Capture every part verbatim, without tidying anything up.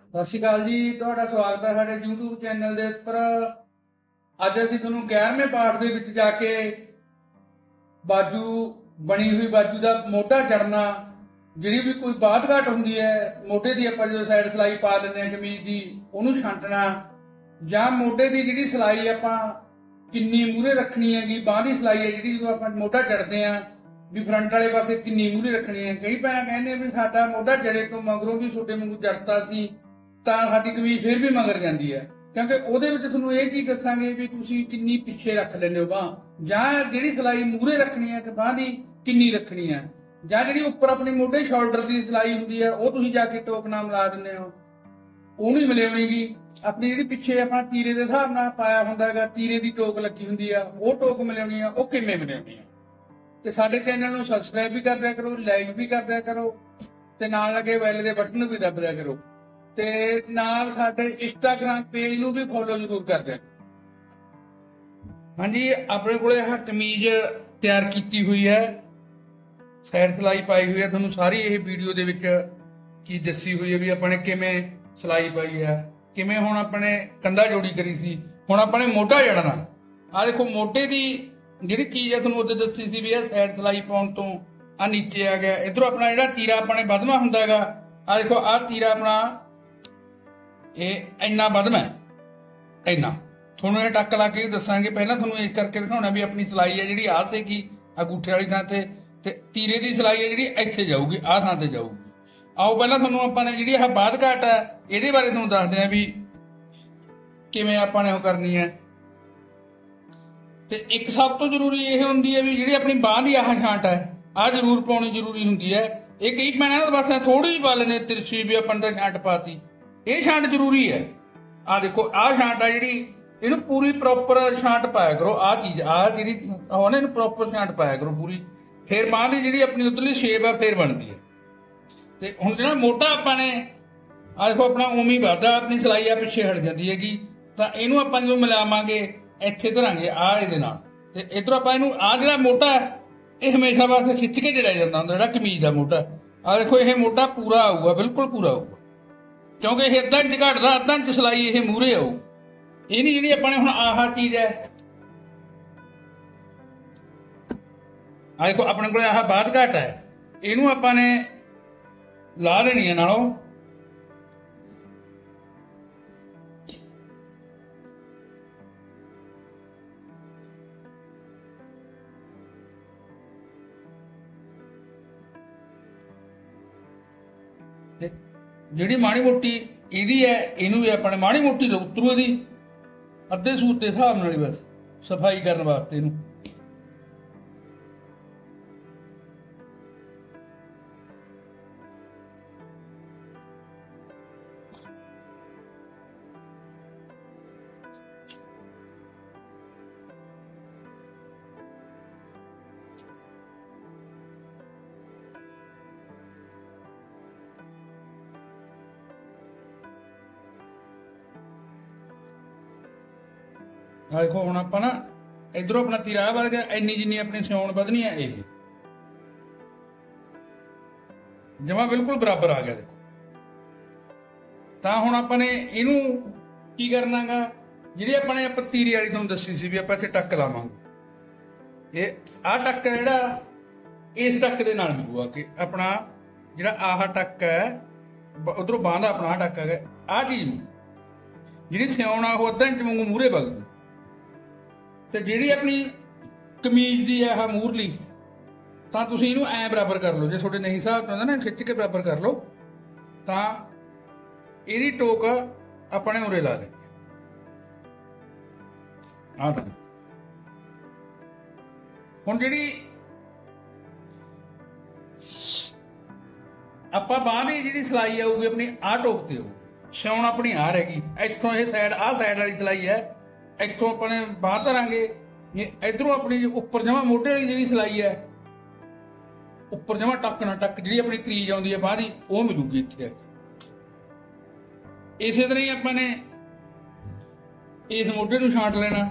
सत श्री अकाल जी, तुहाडा स्वागत है साडे यूट्यूब चैनल के उपर। अज असीं तुहानूं ग्यारहवें पाठ दे विच जाके बाजू बनी हुई बाजू का मोटा जड़ना, जिहड़ी भी कोई बाध घाट हुंदी है मोढे दी, आपां जो साइड सिलाई पा लैंदे हां कमीज दी, उहनूं छांटना, जां मोढे दी जिहड़ी सिलाई आपां किन्नी मूहरे रखनी है, बांह दी सिलाई है जिहड़ी जो आपां मोढा जड़दे हां भी फ्रंट वाले पासे किन्नी मूहरे रखनी है। कई भैणां कहंदे भी साडा मोढा जड़े तो मगरों भी छोटे वांगू जड़ता सी ਤਾਂ ਸਾਡੀ ਕਮੀਜ਼ ਫਿਰ ਵੀ ਮਗਰ ਜਾਂਦੀ ਹੈ, ਕਿਉਂਕਿ ਉਹਦੇ ਵਿੱਚ ਤੁਹਾਨੂੰ ਇਹ ਚੀਜ਼ ਦੱਸਾਂਗੇ ਵੀ ਤੁਸੀਂ ਕਿੰਨੀ ਪਿੱਛੇ ਰੱਖ ਲੈਂਦੇ ਹੋ ਬਾਂਹ, ਜਾਂ ਜਿਹੜੀ ਸਿਲਾਈ ਮੂਹਰੇ ਰੱਖਣੀ ਹੈ ਕਿ ਬਾਂਹ ਦੀ ਕਿੰਨੀ ਰੱਖਣੀ ਹੈ, ਜਾਂ ਜਿਹੜੀ ਉੱਪਰ ਆਪਣੀ ਮੋਢੇ ਸ਼ੋਲਡਰ ਦੀ ਸਿਲਾਈ ਹੁੰਦੀ ਹੈ ਉਹ ਤੁਸੀਂ ਜਾ ਕੇ ਟੋਕ ਨਾਲ ਮਿਲਾ ਦਿੰਦੇ ਹੋ, ਉਹ ਨਹੀਂ ਮਿਲਾਉਣੀਗੀ। ਆਪਣੀ ਜਿਹੜੀ ਪਿੱਛੇ ਆਪਣਾ ਤੀਰੇ ਦੇ ਹਿਸਾਬ ਨਾਲ ਪਾਇਆ ਹੁੰਦਾ ਹੈਗਾ, ਤੀਰੇ ਦੀ ਟੋਕ ਲੱਗੀ ਹੁੰਦੀ ਆ, ਉਹ ਟੋਕ ਮਿਲਾਉਣੀ ਆ, ਉਹ ਕਿਵੇਂ ਮਿਲਾਉਣੀ ਆ। ਤੇ ਸਾਡੇ ਚੈਨਲ ਨੂੰ ਸਬਸਕ੍ਰਾਈਬ ਵੀ ਕਰ ਦਿਆ ਕਰੋ, ਲਾਈਕ ਵੀ ਕਰ ਦਿਆ ਕਰੋ, ਤੇ ਨਾਲ ਲੱਗੇ ਬੈਲ ਦੇ ਬਟਨ ਨੂੰ ਵੀ ਦੱਬ ਦਿਆ ਕਰੋ, ਤੇ ਨਾਲ ਸਾਡੇ ਇੰਸਟਾਗ੍ਰਾਮ पेज ਨੂੰ भी फॉलो जरूर कर दें। हाँ जी, अपने को कमीज तैयार की हुई है, साइड सिलाई पाई हुई है, थोनों सारी ये वीडियो दे विच की दसी हुई है भी अपने किवें सिलाई पाई है, किवें हुण अपने कंधा जोड़ी करी सी, हुण अपने मोढा जड़ना। आ देखो मोढे की जिहड़ी चीज़ है थोनों उदे दसी सी भी साइड सिलाई पाउण तो आ नीचे आ गया, इधरों अपना जिहड़ा तीरा अपने बधवा हुंदा हैगा, आ देखो आ तीरा अपना ये इन्ना बधमा है, इन्ना थोनों ये टक ला के दसांगे। पहला थोनों इस करके दिखाउणा भी अपनी सिलाई है जिहड़ी आ सीगी अंगूठे वाली थां ते, ते तीरे की सिलाई है जिहड़ी इत्थे जाऊगी, आ थां ते जाऊगी। आओ पहला थोनों आपां ने जिहड़ी आह बाध घाट है इहदे बारे थोनों दसदे हां भी किवें आपां ने ओह करनी है। ते एक सब तो जरूरी यह हुंदी है भी जिहड़ी अपनी बांह दी आह छांट है आ जरूर पाउणी जरूरी हुंदी है। ये कई भैणां बस थोड़ी जी पा लैंदे तिरछी भी अपन तां छांट पाती, ये छांट जरूरी है। आ देखो आ छांट है जी, इनू पूरी प्रॉपर छांट पाया करो, आ चीज़ आ जी है ना प्रॉपर छांट पाया करो पूरी, फिर बांह की जी अपनी उधरली शेप है फिर बनती है। तो हुण जो मोटा आपाने आ देखो अपना उमी वाधा अपनी सिलाई आ पिछे हट जाती हैगी, तो इनू आपां जो मिलावांगे इत्थे धरांगे आ इहदे नाल, ते इधरों आपां इनू आ जिहड़ा मोटा है ये हमेशा वास्ते खिच के जड़िया जाता हुंदा जिहड़ा कमीज दा मोटा। आ देखो ये मोटा पूरा आऊगा, बिल्कुल पूरा आऊगा, क्योंकि ये अद्धा इंच घटदा अद्धा इंच सिलाई ये मूहरे आऊ। ये नहीं जी अपने हुण आह चीज़ है, आ देखो अपने को आह बाध घाट है, इनू आपां ने ला देनी है नालों। जिहड़ी माड़ी मोटी इहदी है इनू भी अपने माड़ी मोटी उतरू दी अद्धे सूत के हिसाब नाल बस सफाई करने वास्ते इनू। देखो हुण आपां ना इधरों अपना तीरा वध गया, इन्नी जिन्नी अपनी सिउण वधनी है ये जमा बिल्कुल बराबर आ गया। देखो तां हुण आपां ने इनू की करना गा, जिहड़ी अपने आपां तीरे वाली तुहानूं दस्सी सी भी आपां इत्थे टक लावांगे, ये आ टक जिहड़ा इस टक दे नाल मिलूगा कि अपना जिहड़ा आह टक है उधरों बांह दा अपना टक है, आ चीज़ जिहड़ी सिउण आ ओह अद्धा इंच वांगू मूहरे वग जू। तो जिहड़ी अपनी कमीज की है मूहरली तो तुसीं इहनूं ऐ बराबर कर लो, जो तुहाडे नहीं हिसाब होंदा ना खिच के बराबर कर लो, तो इहदी टोक अपने उरे ला लें। हाँ तो हुण जिहड़ी आपां बांह दी जिहड़ी सिलाई आऊगी अपनी आ टोक ते आऊ, सिउण अपनी आ रहेगी, इत्थों ये साइड आ साइड वाली सिलाई है, इतों अपने बांह धरांगे, इधरों अपनी उपर जमा मोटे वाली जी सिलाई है उपर जमा टक ना टक जी अपनी क्रीज आती है बांह की वह मिलूगी इतने। इस तरह ही अपने इस मोटे नूं छांट लेना,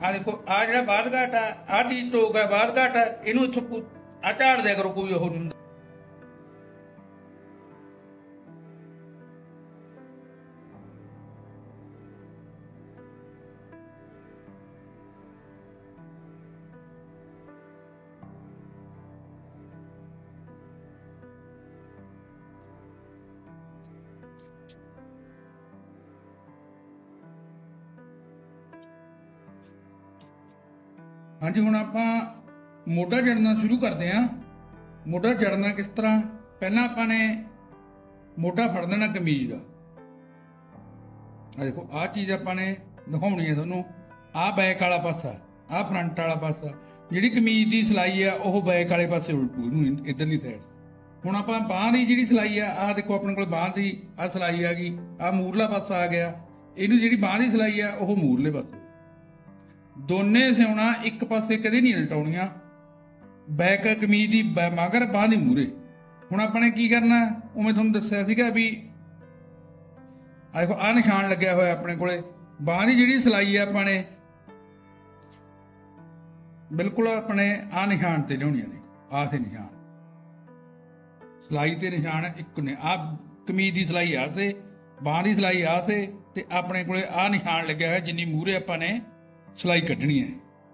आ देखो आ जो बाध घाट है आ चीज टोक है बाध घाट है इनू इतों आ झाड़ दिया करो कोई ओह नहीं। हाँ जी, हुण आपां मोढा जड़ना शुरू करते हैं। मोढा जड़ना किस तरह, पहला आपां ने मोढा फड़ लेना कमीज का। आ देखो आ चीज़ आपां ने दिखाउणी है तुहानूं, आ बैक वाला पासा आ फ्रंट वाला पासा, जिहड़ी कमीज की सिलाई है वह बैक वाले पासे उल्टू इहनूं इधरली साइड। हुण आपां बांह की जिहड़ी सिलाई है आ देखो अपने कोल बांह की आ सिलाई आ गई, आ मूरला पासा आ गया, इहनूं जिहड़ी बांह की सिलाई है वह मूरले पासे। दोने सिउणा एक पासे कदे नहीं लटाउणियां, बैक कमीज की मगर बांह दी मूरे। हुण आपने की करना, उवें तुहानूं दस्सिया सीगा भी आ देखो आ निशान लग्या होया अपने कोले, बांह की जिहड़ी सिलाई है अपने बिल्कुल अपने आ निशान ते लिआउणी है। देखो आ से निशान सिलाई ते निशान एक ने, आ कमीज की सिलाई आ से, बांह की सिलाई आ से, ते अपने कोले आ निशान लग्या होया जिन्नी मूरे आपां ने सिलाई कढ़नी है।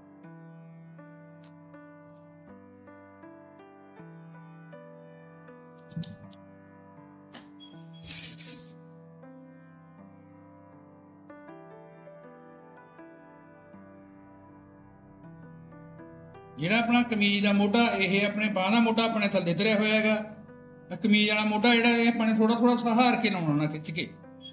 जिहड़ा अपना कमीज का मोढा यह अपने बांह का मोढा अपने थल्ले धरिया होया हैगा, कमीज वाला मोढा जिहड़ा ये अपने थोड़ा थोड़ा सहार के लाउणा खिच के।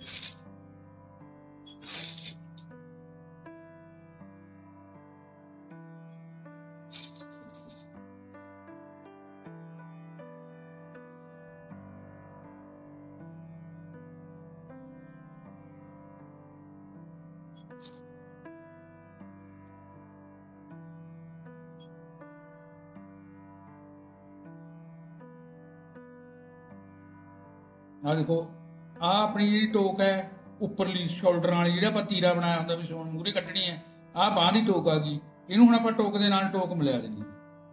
आ देखो आ अपनी जी टोक है उपरली शोल्डर वाली, जिहड़ा आपां तीरा बनाया हुंदा भी सोन मूहरे कड्ढणी है, आ बांह दी टोक आ गई। इहनूं हुण आपां टोक दे नाल टोक मिला देनी।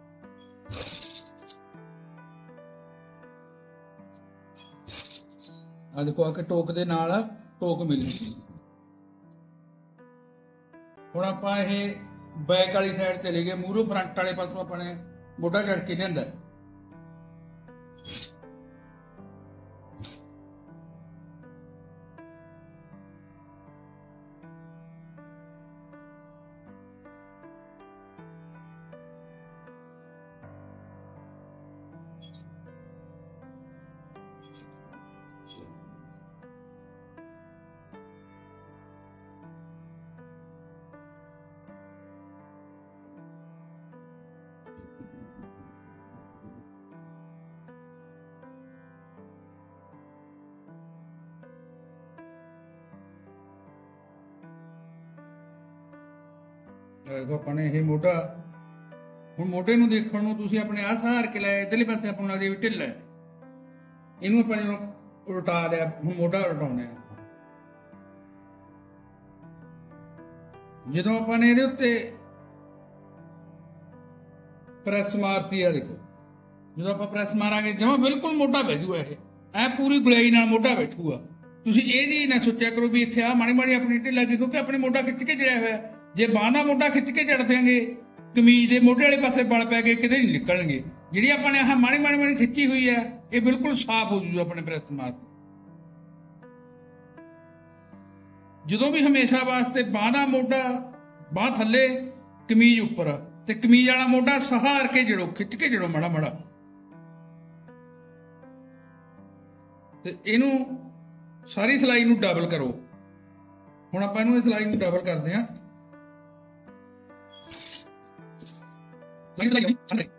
आ देखो आ के टोक दे नाल टोक मिल गई। हुण आपां इह बैक वाली साइड चले गए, मूहरों फ्रंट वाले पासों अपने मोढा जड़ के लिआंदा। देखो अपने ये मोढा हुण मोढे नूं देखण नूं तुसीं अपने आ सहार के लाया, इधरले पासे आपां नूं लगदा भी ढिल्ला है, इहनूं आपां जदों उल्टा लिया, हुण मोढा उल्टाउने आ। जदों आपां ने इहदे उत्ते प्रैस मारती है, देखो जदों आपां प्रैस मारांगे जमां बिल्कुल मोढा बह जूगा, ये ऐ पूरी गुलाई नाल मोढा बैठूगा। तुसीं ਇਹ नहीं ना सोचा करो भी इत्थे आ माड़ी माड़ी अपनी ढिल लगी, क्योंकि अपने मोढा खिੱਚ के जड़िया होया। जे बांह दा मोढा खिੱਚ के जड़ देंगे कमीज के मोढे वाले पासे बल पै गए किते नहीं निकलणगे। जिहड़ी आपां ने आह माड़ी माड़ी माड़ी खिੱची हुई है ये बिल्कुल साफ हो जूगा अपने प्रैस मार। जदों भी हमेशा वास्ते बांह दा मोढा बांह थल्ले कमीज उपर ते कमीज वाला मोढा सहार के जड़ो, खिੱਚ के जड़ो माड़ा माड़ा। ते इहनूं सारी सिलाई नूं डबल करो। हुण आपां इहनूं सिलाई नूं डबल करदे हां।